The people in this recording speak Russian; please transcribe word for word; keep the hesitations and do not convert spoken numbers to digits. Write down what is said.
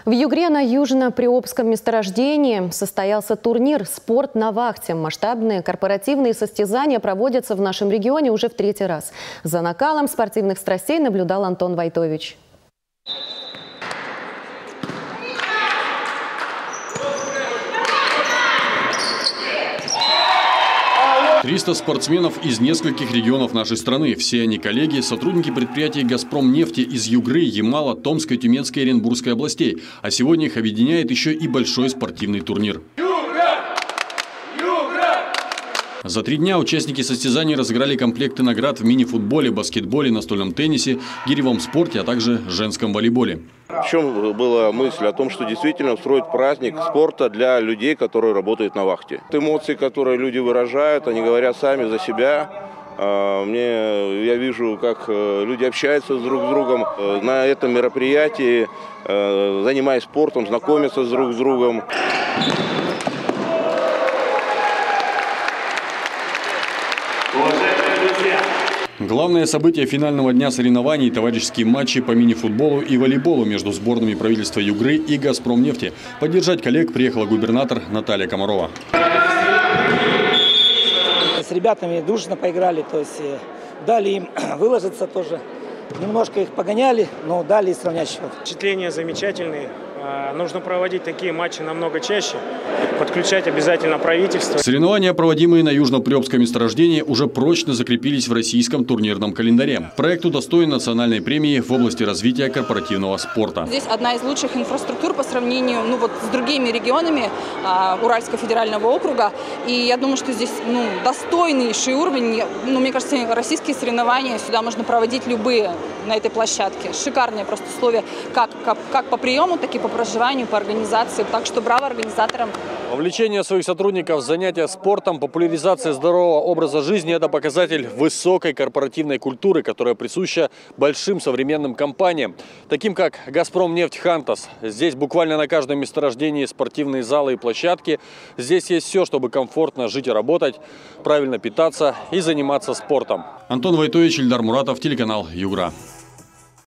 В Югре на Южно-Приобском месторождении состоялся турнир «Спорт на вахте». Масштабные корпоративные состязания проводятся в нашем регионе уже в третий раз. За накалом спортивных страстей наблюдал Антон Войтович. триста спортсменов из нескольких регионов нашей страны. Все они коллеги, сотрудники предприятий «Газпромнефти» из Югры, Ямала, Томской, Тюменской и Оренбургской областей. А сегодня их объединяет еще и большой спортивный турнир. За три дня участники состязаний разыграли комплекты наград в мини-футболе, баскетболе, настольном теннисе, гиревом спорте, а также женском волейболе. В чем была мысль? О том, что действительно устроить праздник спорта для людей, которые работают на вахте. Эмоции, которые люди выражают, они говорят сами за себя. Мне, я вижу, как люди общаются друг с другом на этом мероприятии, занимаясь спортом, знакомятся друг с другом. Главное событие финального дня соревнований – товарищеские матчи по мини-футболу и волейболу между сборными правительства Югры и «Газпромнефти». Поддержать коллег приехала губернатор Наталья Комарова. С ребятами дружно поиграли, то есть дали им выложиться тоже. Немножко их погоняли, но дали сравнять счет. Впечатления замечательные. Нужно проводить такие матчи намного чаще, подключать обязательно правительство. Соревнования, проводимые на Южно-Приобском месторождении, уже прочно закрепились в российском турнирном календаре. Проект удостоен национальной премии в области развития корпоративного спорта. Здесь одна из лучших инфраструктур по сравнению ну, вот, с другими регионами а, Уральского федерального округа. И я думаю, что здесь ну, достойнейший уровень. Ну, мне кажется, российские соревнования сюда можно проводить любые на этой площадке. Шикарные просто условия как, как, как по приему, так и по проживанию, по организации. Так что браво организаторам. Вовлечение своих сотрудников в занятия спортом, популяризация здорового образа жизни – это показатель высокой корпоративной культуры, которая присуща большим современным компаниям, таким как «Газпромнефть Хантас». Здесь буквально на каждом месторождении спортивные залы и площадки. Здесь есть все, чтобы комфортно жить и работать, правильно питаться и заниматься спортом. Антон Войтович, Ильдар Муратов, телеканал Югра.